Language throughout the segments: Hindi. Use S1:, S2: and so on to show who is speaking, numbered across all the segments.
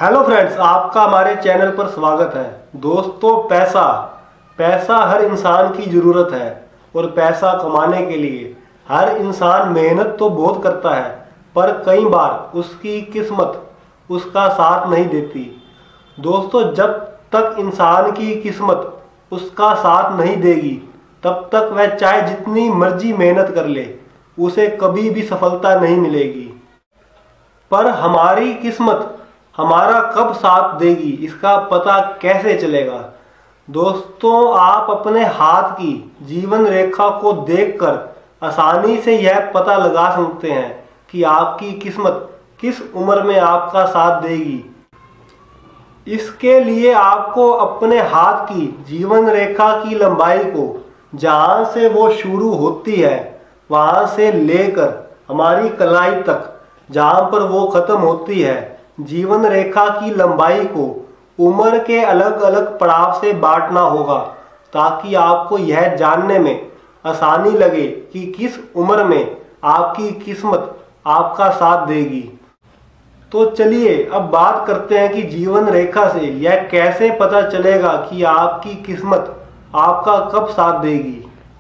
S1: हेलो फ्रेंड्स, आपका हमारे चैनल पर स्वागत है। दोस्तों, पैसा हर इंसान की ज़रूरत है और पैसा कमाने के लिए हर इंसान मेहनत तो बहुत करता है, पर कई बार उसकी किस्मत उसका साथ नहीं देती। दोस्तों, जब तक इंसान की किस्मत उसका साथ नहीं देगी तब तक वह चाहे जितनी मर्जी मेहनत कर ले, उसे कभी भी सफलता नहीं मिलेगी। पर हमारी किस्मत हमारा कब साथ देगी, इसका पता कैसे चलेगा? दोस्तों, आप अपने हाथ की जीवन रेखा को देखकर आसानी से यह पता लगा सकते हैं कि आपकी किस्मत किस उम्र में आपका साथ देगी। इसके लिए आपको अपने हाथ की जीवन रेखा की लंबाई को, जहां से वो शुरू होती है वहां से लेकर हमारी कलाई तक जहां पर वो खत्म होती है, जीवन रेखा की लंबाई को उम्र के अलग अलग पड़ाव से बांटना होगा, ताकि आपको यह जानने में आसानी लगे कि किस उम्र में आपकी किस्मत आपका साथ देगी। तो चलिए अब बात करते हैं कि जीवन रेखा से यह कैसे पता चलेगा कि आपकी किस्मत आपका कब साथ देगी।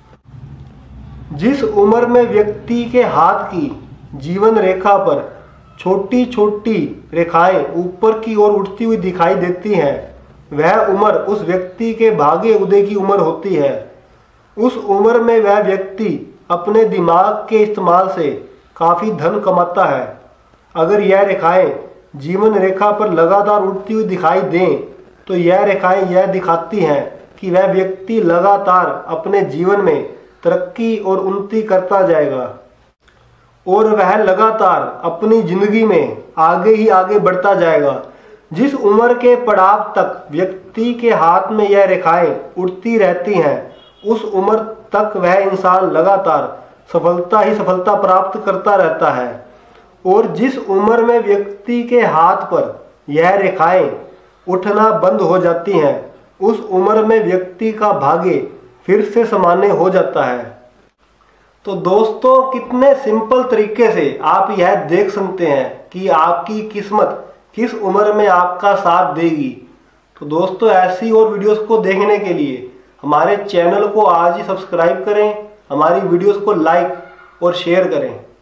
S1: जिस उम्र में व्यक्ति के हाथ की जीवन रेखा पर छोटी छोटी रेखाएं ऊपर की ओर उठती हुई दिखाई देती हैं, वह उम्र उस व्यक्ति के भाग्य उदय की उम्र होती है। उस उम्र में वह व्यक्ति अपने दिमाग के इस्तेमाल से काफी धन कमाता है। अगर यह रेखाएं जीवन रेखा पर लगातार उठती हुई दिखाई दें तो यह रेखाएं यह दिखाती हैं कि वह व्यक्ति लगातार अपने जीवन में तरक्की और उन्नति करता जाएगा और वह लगातार अपनी जिंदगी में आगे ही आगे बढ़ता जाएगा। जिस उम्र के पड़ाव तक व्यक्ति के हाथ में यह रेखाएं उठती रहती हैं, उस उम्र तक वह इंसान लगातार सफलता ही सफलता प्राप्त करता रहता है। और जिस उम्र में व्यक्ति के हाथ पर यह रेखाएं उठना बंद हो जाती हैं, उस उम्र में व्यक्ति का भाग्य फिर से सामान्य हो जाता है। तो दोस्तों, कितने सिंपल तरीके से आप यह देख सकते हैं कि आपकी किस्मत किस उम्र में आपका साथ देगी। तो दोस्तों, ऐसी और वीडियोस को देखने के लिए हमारे चैनल को आज ही सब्सक्राइब करें, हमारी वीडियोस को लाइक और शेयर करें।